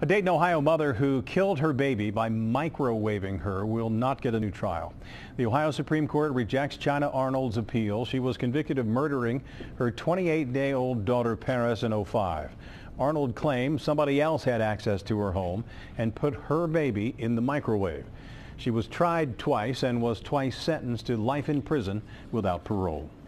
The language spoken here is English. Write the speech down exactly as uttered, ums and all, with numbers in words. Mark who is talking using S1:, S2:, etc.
S1: A Dayton, Ohio mother who killed her baby by microwaving her will not get a new trial. The Ohio Supreme Court rejects China Arnold's appeal. She was convicted of murdering her twenty-eight-day-old daughter Paris in oh five. Arnold claims somebody else had access to her home and put her baby in the microwave. She was tried twice and was twice sentenced to life in prison without parole.